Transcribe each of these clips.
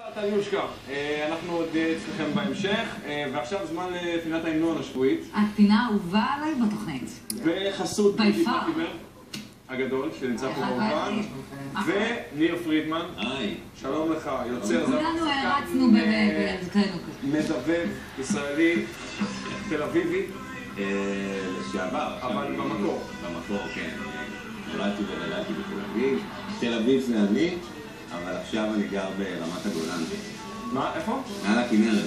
יושקה, אנחנו עוד אצלכם בהמשך, ועכשיו זמן לפינת ההמנון השבועית. הפינה האהובה עליי בתוכנית. בחסות ביבי פטיבר הגדול, שנמצא פה באופן, וניר פרידמן. היי. שלום לך, יוצר זר. כולנו הרצנו בילדותנו. מדבב, ישראלי, תל אביבי. לשעבר. אבל במקור. במקור, כן. נולדתי וגדלתי בתל אביב. תל אביב זה אני, אבל עכשיו אני גר ברמת הגולן. מה? איפה? מעל הכנרת.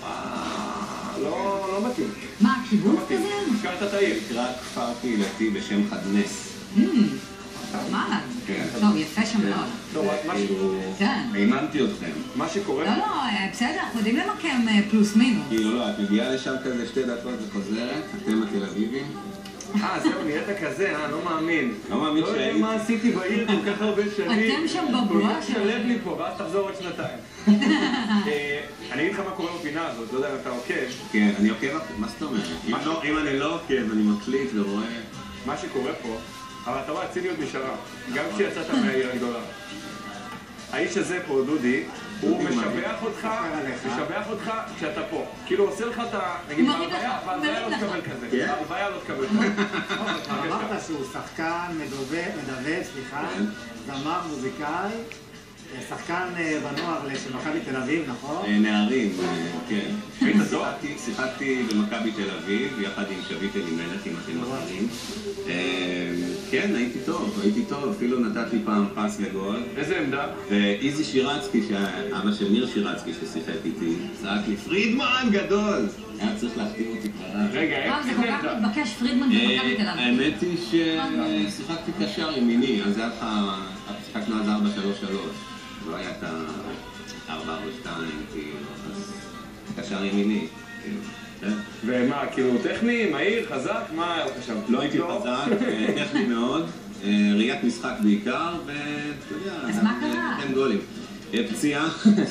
לא מתאים. מה, קיבוץ כזה? הזכרת את העיר. נקרא כפר קהילתי בשם חדנס. מה? כן. טוב, יפה שם מאוד. טוב, משהו... כן. אימנתי אתכם. מה שקורה... לא, בסדר, אנחנו יודעים למקם פלוס מינוס. כאילו לא, את מגיעה לשם כזה 2 דקות וחוזרת, אתם התל אביבים. זהו, נהיית כזה, לא מאמין. לא מאמין שהייתי. לא יודע מה עשיתי בעיר כל כך הרבה שנים. אתם שם בבועה שלב לי פה, ואז תחזור עוד 2 אני אגיד לך מה קורה בפינה הזאת, לא יודע אם אתה עוקב. כן, אני עוקב, מה זאת אומרת? אם אני לא עוקב, אני מקליט ורואה. מה שקורה פה, אבל אתה רואה, הציניות נשארה. גם כשיצאת מהעיר הגדולה. האיש הזה פה, דודי, הוא משבח אותך כשאתה פה. כאילו עושה לך את ה... נגיד, בהלוויה לא תקבל כזה. בהלוויה לא תקבל כזה. אמרת שהוא שחקן, מדבב, זמר, מוזיקאי, שחקן בנוער של מכבי תל אביב, נכון? נערים, כן. היית טוב? שיחקתי במכבי תל אביב, יחד עם שביט אלימלך, עם אחים אחרים. כן, הייתי טוב, אפילו נתתי פעם פס וגול. איזה עמדה? ואיזי שירצקי, אבא של ניר שירצקי ששיחק איתי, צעק לי, פרידמן גדול! היה צריך להחתים אותי כבר. רגע, איך זה כל כך מתבקש, פרידמן במכבי תל אביב. האמת היא ששיחקתי קשר ימיני, אז היה לך, שיחקנו אז 4-3-3. לא היה את ה-4-4-2, כאילו, אז קשר ימיני. ומה, כאילו טכני, מהיר, חזק? מה היה לך שם? לא הייתי חזק, טכני מאוד, ראיית משחק בעיקר, ואתה יודע, אז מה קרה? אין גולים. פציעה.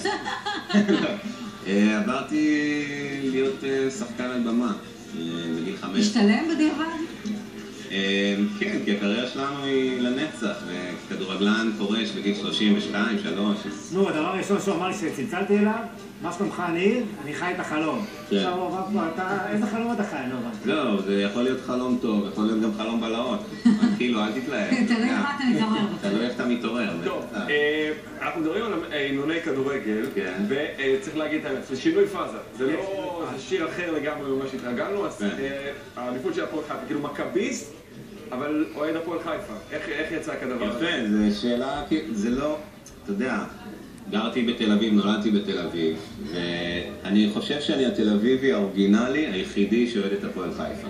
עברתי להיות שחקן על במה בגיל 5. השתלם בדיעבד? כן, כי הקריירה שלנו היא לנצח, וכדורגלן פורש בגיל 32, 3. נו, הדבר הראשון שהוא אמר לי שצלצלתי אליו, מה שלומך ניר? אני חי את החלום. עכשיו הוא אמר פה, איזה חלום אתה חי? לא, זה יכול להיות חלום טוב, יכול להיות גם חלום בלהות. כאילו, אל תתלהב. תלוי מה אתה מתעורר. תלוי איך אתה מתעורר. טוב, אנחנו מדברים על אימוני כדורגל, וצריך להגיד את האמת, זה שינוי פאזה. זה לא, זה שיר אחר לגמרי ממה שהתרגלנו, אז האליפות של הפועל חיפה, כאילו מכביסט, אבל אוהד הפועל חיפה. איך יצא כדבר הזה? יפה, זו שאלה, זה לא, אתה יודע, גרתי בתל אביב, נולדתי בתל אביב, ואני חושב שאני התל אביבי האורגינלי היחידי שאוהד את הפועל חיפה.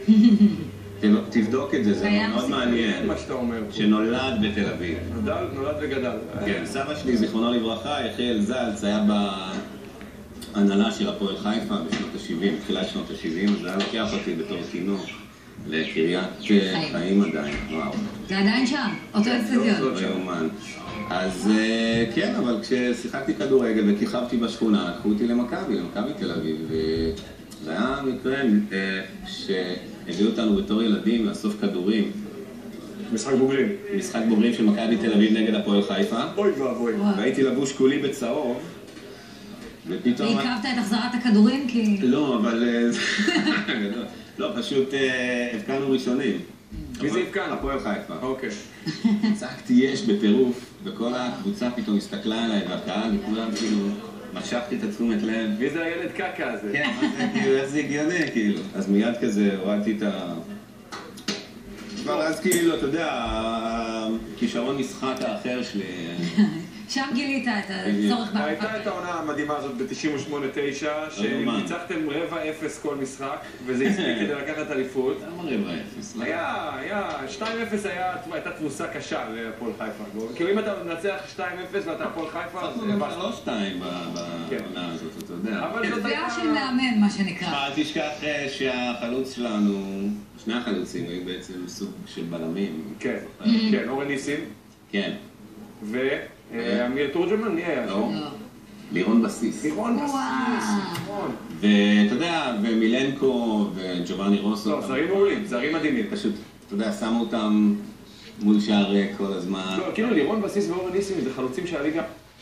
תבדוק את זה, זה מאוד מעניין. מה שאתה אומר. שנולד בתל אביב. נולד וגדל. כן, סבא שלי, זיכרונו לברכה, יחיאל זלץ, היה בהנהלה של הפועל חיפה בשנות ה-70, תחילת שנות ה-70, אז היה לוקח אותי בתור תינוק לקריית חיים עדיין, וואו. זה עדיין שם, אותו אצטדיון. לא יאומן. אז כן, אבל כששיחקתי כדורגל וכיכבתי בשכונה, לקחו אותי למכבי תל אביב, וזה היה מקרה שהביאו אותנו בתור ילדים לאסוף כדורים. משחק בוגרים. משחק בוגרים של מכבי תל אביב נגד הפועל חיפה. אוי ואבוי. והייתי לבוש כולי בצהוב, ופתאום... והקרבת את החזרת הכדורים כי... לא, אבל... לא, פשוט הבקענו ראשונים. מי זה הבקענו? הפועל חיפה. אוקיי. צעקתי יש בטירוף, וכל הקבוצה פתאום הסתכלה עליי, והקהל וכולם כאילו... משכתי את התשומת לב. מי זה הילד קקה הזה? כן, איך זה הגיוני, כאילו. אז מיד כזה הורדתי את ה... כבר אז כאילו, אתה יודע, הכישרון משחק האחר שלי... שם גילית את הצורך בהפקה. הייתה את העונה המדהימה הזאת ב-98-9, שניצחתם 4-0 כל משחק, וזה הספיק כדי לקחת אליפות. למה 4-0? היה, 2-0 הייתה תבוסה קשה להפועל חיפה. כאילו אם אתה מנצח 2-0 ואתה הפועל חיפה, אז... לא 2 בעונה הזאת, אתה יודע. זה קביעה של מאמן, מה שנקרא. אל תשכח שהחלוץ שלנו, שני החלוצים היו בעצם סוג של בלמים. כן, אורן ניסים. כן. אמיר תורג'מן, מי היה שם? לירון בסיס. לירון בסיס, נכון. ואתה יודע, ומילנקו וג'ובאני רוסו. לא, זרים מעולים, זרים מדהימים. פשוט, אתה יודע, שמו אותם מול שער ריק כל הזמן. לא, כאילו לירון בסיס ואורן ניסים זה חלוצים שהליגה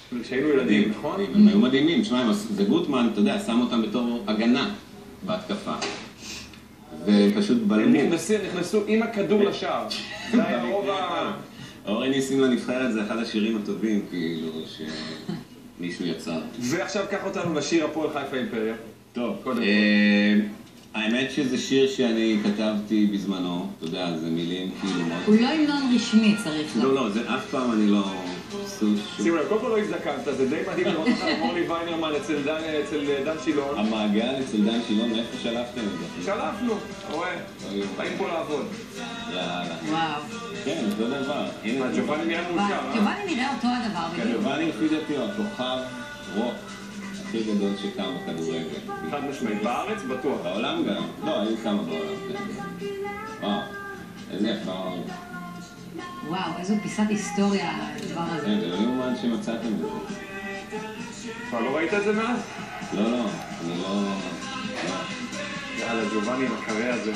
כשהיינו ילדים, נכון? הם היו מדהימים, שמע, זה גוטמן, אתה יודע, שם אותם בתור הגנה בהתקפה. ופשוט בלמו. הם נכנסו עם הכדור לשער. זה היה רוב ה... אורי ניסים לנבחרת זה אחד השירים הטובים, כאילו, שמישהו יצר. ועכשיו קח אותנו לשיר הפועל חיפה אימפריה. טוב, האמת שזה שיר שאני כתבתי בזמנו, אתה יודע, זה מילים כאילו מאוד... הוא לא המנון רשמי צריך לו. לא, זה אף פעם אני לא... שימו לב, קודם כל לא הזדקנת, זה די מדהים לראות אותך מורלי ויינרמן אצל דן שילון. המעגל אצל דן שילון, מאיפה שלפתם את זה? שלפנו, רואה, באים פה לעבוד. יאללה. וואו. כן, אותו דבר. ג'ובאני נראה מאושר, אה? ג'ובאני נראה אותו הדבר בדיוק. ג'ובאני לפי דעתי הוא הכוכב רוק הכי גדול שקם בכדורגל. חד משמעית, בארץ בטוח. בעולם גם. לא, היו כמה בעולם. וואו, איזה יפה. וואו, איזו פיסת היסטוריה הדבר הזה. זה לא יאומן שמצאתם את זה. כבר לא ראית את זה מאז? לא, אני לא... יאללה, ג'ובאני עם הקרע הזה.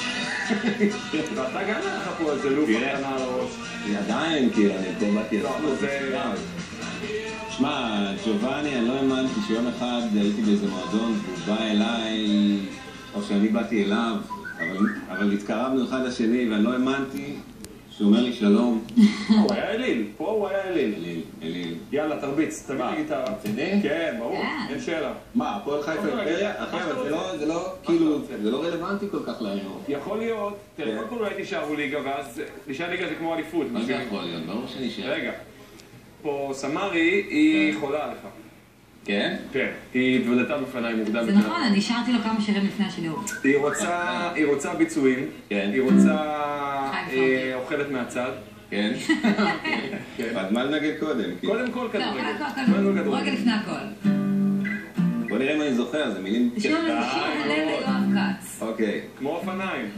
ואתה גם לך פה איזה לוף הקטנה על הראש. עדיין, כי אני פה באתי... לא, אבל זה... שמע, ג'ובאני, אני לא האמנתי שיום אחד הייתי באיזה מועדון והוא בא אליי, או שאני באתי אליו, אבל התקרבנו אחד לשני ואני לא האמנתי שהוא אומר לי שלום. הוא היה אליל, פה הוא היה אליל. אליל. יאללה, תרביץ, תביא לי גיטרה. צדי? כן, ברור, אין שאלה. מה, הפועל חיפה אימפריה? אחי, אבל זה לא, כאילו, זה לא רלוונטי כל כך להיום. יכול להיות, תראה, קודם כל אולי תישארו ליגה, ואז נשאר ליגה זה כמו אליפות. מה זה יכול להיות? ברור שנשאר. רגע, פה סמרי, היא חולה עליך. כן? כן, היא התוודתה בפניי מוקדם. זה נכון, אני שרתי לו כמה שירים לפני השידור. היא רוצה ביצועים, היא רוצה אוכלת מהצד. כן? אז מה נגד קודם? קודם כל כדורגל. כדורגל לפני הכל. בוא נראה אם אני זוכר, זה מילים... זה שיר הלל ליואב כץ. אוקיי. כמו אופניים.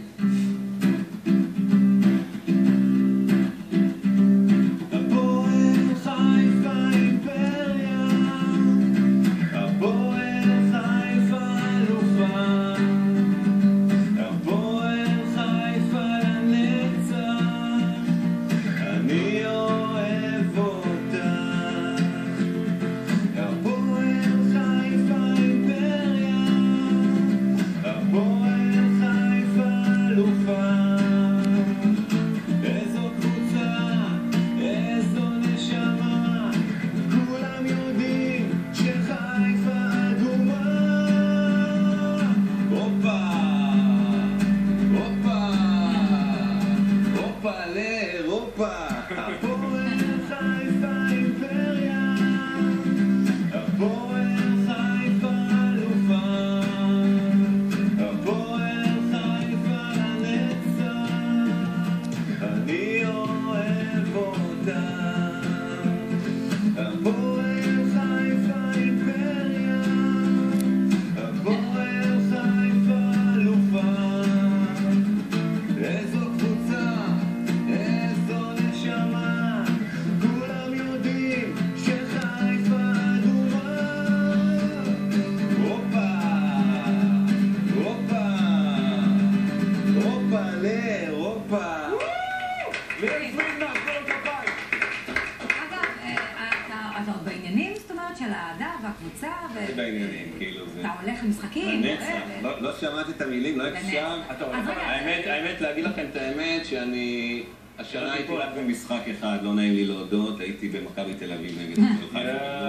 אתה הולך למשחקים? לא שמעתי את המילים, לא הקשבת. האמת, להגיד לכם את האמת שאני... השנה הייתי רק במשחק אחד, לא נעים לי להודות, הייתי במכבי תל אביב נגד חיפה.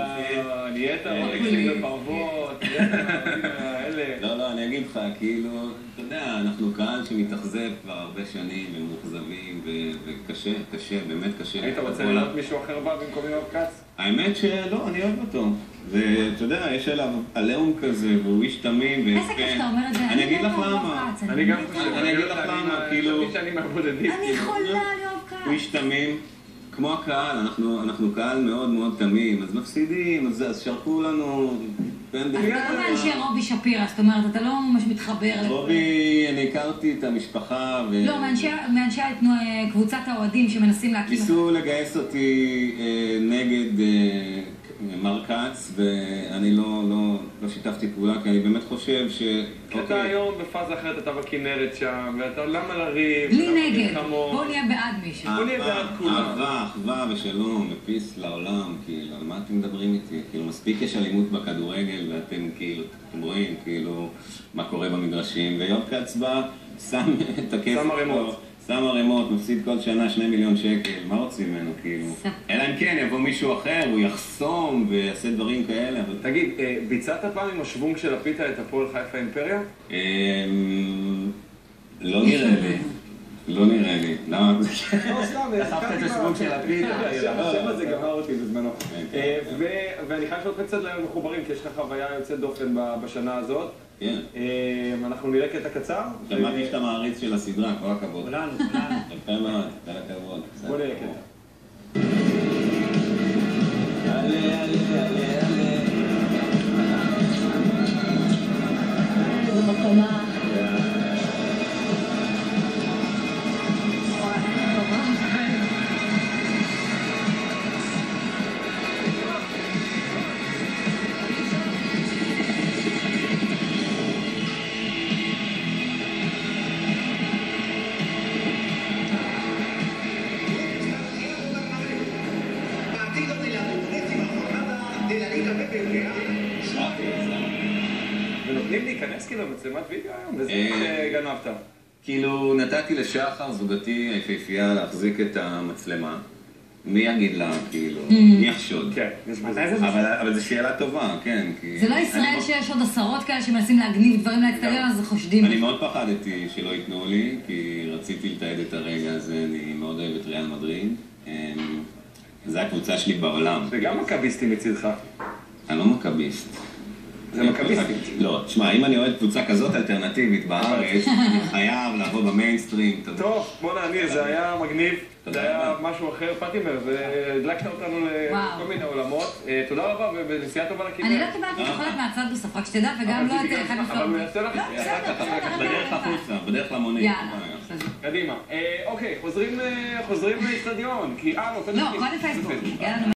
נהיית אורקסים בפרוות, נהיית האלה. לא, אני אגיד לך, כאילו, אתה יודע, אנחנו קהל שמתאכזב כבר הרבה שנים ומאוכזבים וקשה, באמת קשה. היית רוצה לראות מישהו אחר בא במקום יואב כץ? האמת שלא, אני אוהב אותו. ואתה יודע, יש עליו עליהום כזה, והוא איש תמים. איזה כיף שאתה אומר את זה. אני אגיד לך למה. אני גם חושב. אני אגיד לך למה, כאילו... שאני מהבודדים. אני יכולה לאהוב כץ. הוא איש תמים, כמו הקהל, אנחנו קהל מאוד מאוד תמים, אז מפסידים, אז שרקו לנו... אז אתה לא מאנשי רובי שפירא, זאת אומרת, אתה לא ממש מתחבר... רובי, אני הכרתי את המשפחה ו... לא, מאנשי קבוצת האוהדים שמנסים להקים... ניסו לגייס אותי נגד מר כץ, ואני לא שיתפתי פעולה, כי אני באמת חושב ש... אתה היום בפאזה אחרת, אתה בכנרת שם, ואתה למה לריב? בלי נגד, בוא נהיה בעד מישהו. בוא נהיה בעד כולם. אהבה, אחווה ושלום, ופיס לעולם, כאילו, על מה אתם מדברים איתי? כאילו, מספיק יש אלימות בכדורגל, ואתם כאילו, אתם רואים, כאילו, מה קורה במגרשים, ויואב כץ בא, שם את הכסף. שם ערימות. שם ערימות, מפסיד כל שנה 2 מיליון שקל, מה רוצים ממנו, כאילו? אלא אם כן, יבוא מישהו אחר, הוא יחסום ויעשה דברים כאלה, אבל... תגיד, ביצעת פעם עם השוונג של הפיתה את הפועל חיפה אימפריה? לא נראה לי. לא נראה לי. למה? לא, סתם, דחפת את השוונג של הפיתה. השם הזה גמר אותי בזמנו. ואני חייב לשאול אותך קצת למחוברים, כי יש לך חוויה יוצאת דופן בשנה הזאת. כן. אנחנו נראה קטע קצר. שמעתי שאתה מעריץ של הסדרה, כל הכבוד. כולנו. יפה מאוד, כל הכבוד. בוא נראה קטע. עלה, עלה, עלה, עלה. איזה מקומה. ונותנים להיכנס כאילו מצלמת וידאו היום, וזה גנבת. כאילו נתתי לשחר, זוגתי היפהפייה, להחזיק את המצלמה. מי יגיד לה, כאילו, מי יחשוד? כן, יש בזה. אבל זו שאלה טובה, כן. זה לא ישראל שיש עוד עשרות כאלה שמנסים להגניב דברים לאקסטריון, אז חושדים. אני מאוד פחדתי שלא ייתנו לי, כי רציתי לתעד את הרגע הזה, אני מאוד אוהב את ריאל מדריד. זו הקבוצה שלי בעולם. וגם מכביסטים מצידך. אני לא מכביסט. זה מכביסטים. לא, תשמע, אם אני אוהד קבוצה כזאת אלטרנטיבית בארץ, אני חייב לעבוד במיינסטרים. טוב, בוא נעניר, זה היה מגניב. זה היה משהו אחר, פטימר, והדלקת אותנו לכל מיני עולמות. תודה רבה ונסיעה טובה לכנרת. אני לא קיבלתי יכולת מהצד בסוף, רק שתדע, וגם לא את אחד אבל הוא יעשה לך? בדרך החוצה, בדרך למונית. יאללה. קדימה. אוקיי, חוזרים לאצטדיון, כי לא, לא, קודם פייסבוק.